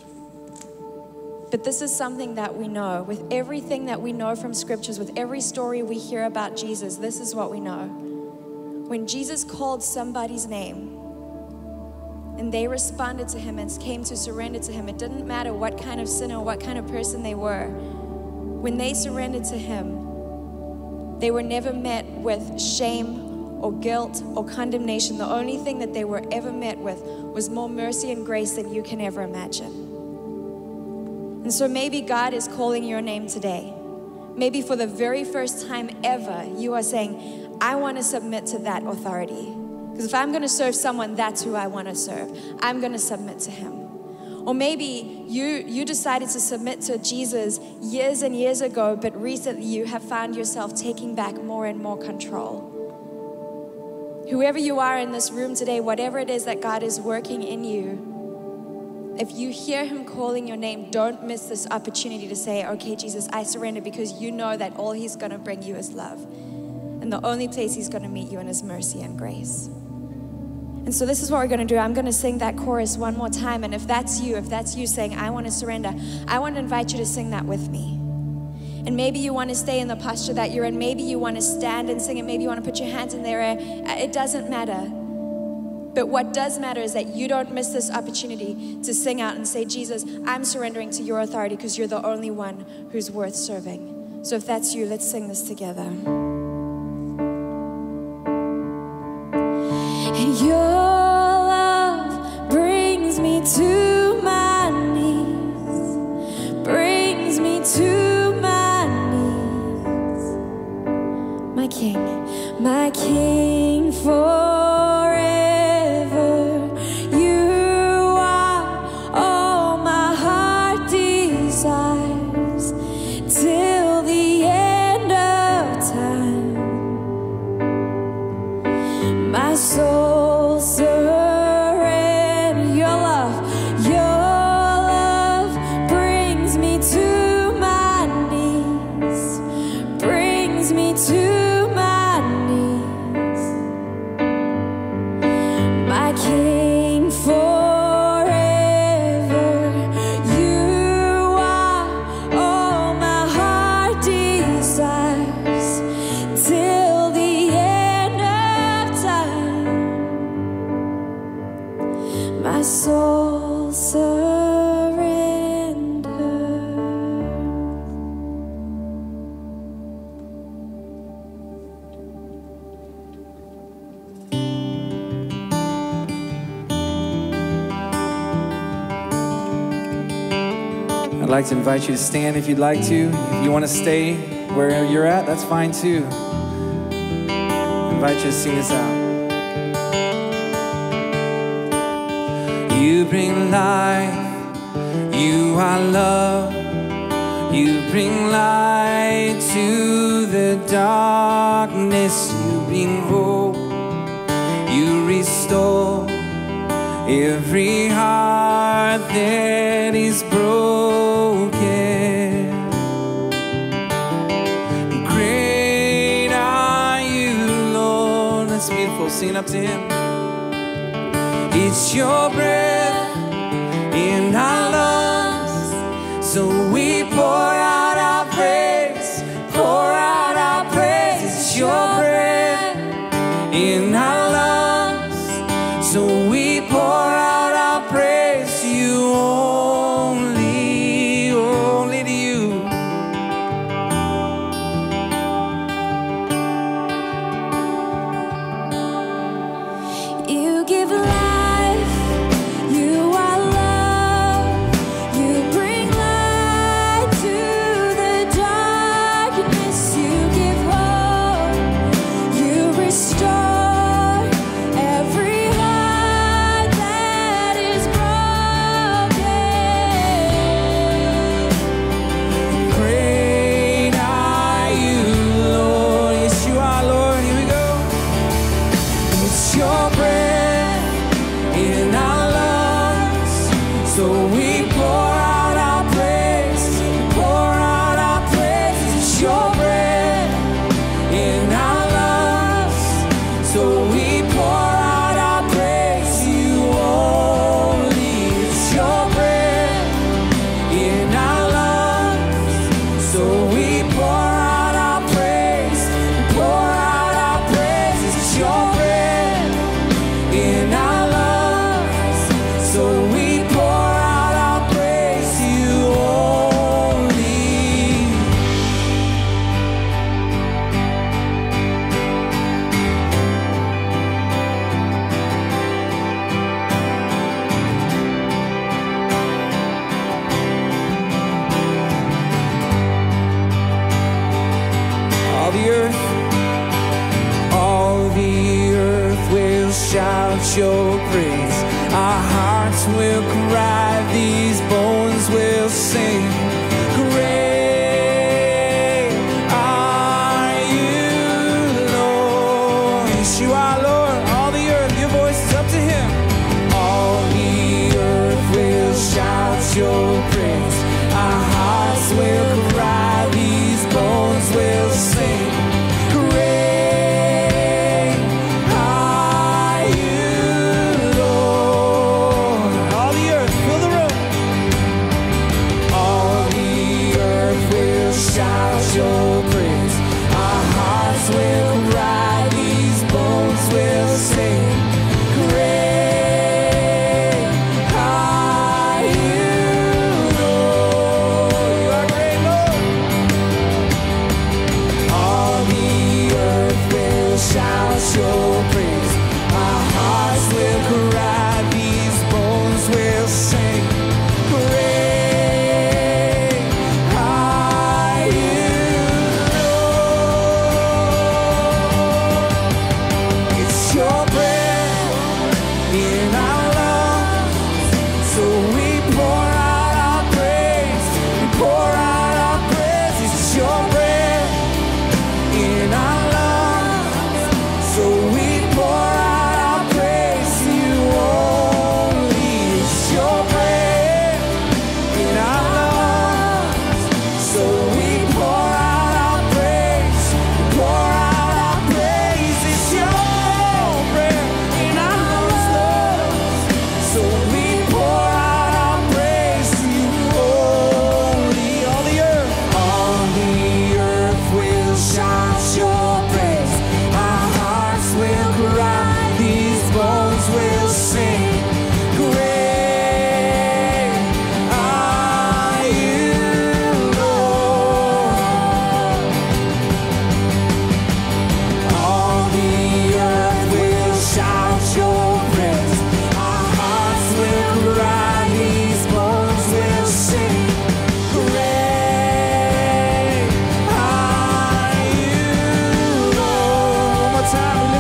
But this is something that we know. With everything that we know from scriptures, with every story we hear about Jesus, this is what we know. When Jesus called somebody's name and they responded to him and came to surrender to him, it didn't matter what kind of sinner or what kind of person they were. When they surrendered to him, they were never met with shame or guilt or condemnation. The only thing that they were ever met with was more mercy and grace than you can ever imagine. And so maybe God is calling your name today. Maybe for the very first time ever, you are saying, I want to submit to that authority. Because if I'm going to serve someone, that's who I want to serve. I'm going to submit to him. Or maybe you decided to submit to Jesus years and years ago, but recently you have found yourself taking back more and more control. Whoever you are in this room today, whatever it is that God is working in you, if you hear him calling your name, don't miss this opportunity to say, okay, Jesus, I surrender, because you know that all he's going to bring you is love. And the only place he's going to meet you in is mercy and grace. And so this is what we're going to do. I'm going to sing that chorus one more time. And if that's you saying, I want to surrender, I want to invite you to sing that with me. And maybe you want to stay in the posture that you're in. Maybe you want to stand and sing it. Maybe you want to put your hands in the air. It doesn't matter. But what does matter is that you don't miss this opportunity to sing out and say, Jesus, I'm surrendering to your authority because you're the only one who's worth serving. So if that's you, let's sing this together. And your love brings me to my knees, brings me to my knees. My King forever, you are all my heart desires, till the end of time. My soul surrender. Your love brings me to my knees, brings me to my knees. My King forever, you are all my heart desires, till the end of I'd like to invite you to stand if you'd like to. If you want to stay where you're at, that's fine too. I invite you to sing this out. You bring life, you are love. You bring light to the darkness. You bring hope. You restore every heart that is broken. Great are you, Lord. That's beautiful. Sing it up to Him. It's your breath in our lungs, so we pour out our praise, pour out our praise. It's your breath in our lungs, so we pour out our praise to you only, only to you. You give life, you are love, you bring light to the darkness, you give hope, you restore every heart that is broken. Great are you, Lord. Yes, you are, Lord. Here we go. It's your breath in our lungs, so we pour out our praise, pour out our praise. It's your breath in our lungs, so we pour out our praise to you only. It's your breath in our lungs, so we pour out our praise, pour out our praise. It's your breath in our lungs, so we pour out our praise to you only. All the earth will shout your praise. Our hearts will cry, these bones will sing. Great are you, Lord. Yes, you are, Lord. All the earth, your voice is up to Him. All the earth will shout your praise. Our hearts will cry, these bones will sing. Great are you, Lord. All the earth, fill the room. All the earth will shout your praise. Our hearts will cry, these bones will sing. Great are you,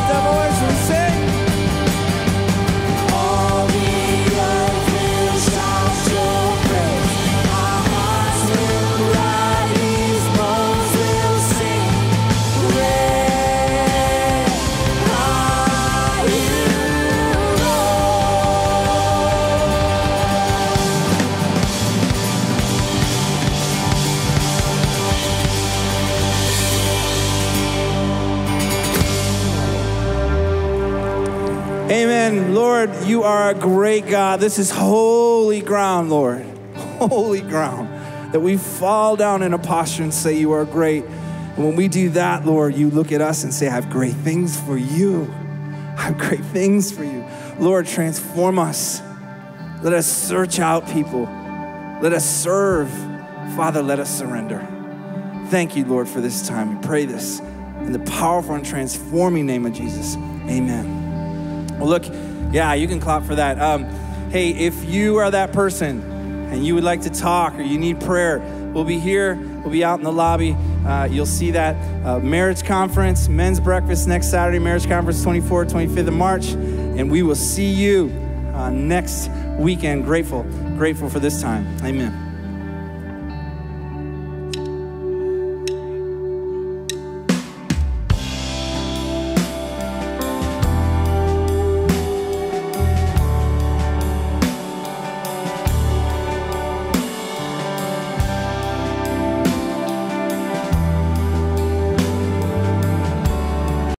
lift our voice and sing. All the earth will shout your praise. Our hearts will cry, these bones will sing. Great are you, Amen. Lord, you are a great God. This is holy ground, Lord. Holy ground. That we fall down in a posture and say you are great. And when we do that, Lord, you look at us and say, I have great things for you. I have great things for you. Lord, transform us. Let us search out people. Let us serve. Father, let us surrender. Thank you, Lord, for this time. We pray this in the powerful and transforming name of Jesus. Amen. Well, look, yeah, you can clap for that. Hey, if you are that person and you would like to talk or you need prayer, we'll be here. We'll be out in the lobby. You'll see that marriage conference, men's breakfast next Saturday, marriage conference 24th, 25th of March. And we will see you next weekend. Grateful for this time. Amen.